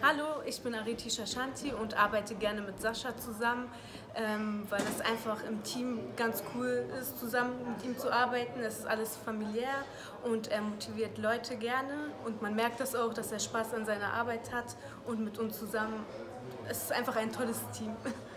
Hallo, ich bin Ariti Shashanti und arbeite gerne mit Sascha zusammen, weil es einfach im Team ganz cool ist, zusammen mit ihm zu arbeiten. Es ist alles familiär und er motiviert Leute gerne und man merkt das auch, dass er Spaß an seiner Arbeit hat und mit uns zusammen. Es ist einfach ein tolles Team.